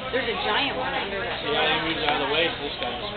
There's a giant one under that. Yeah, he moves out of the way, so this guy's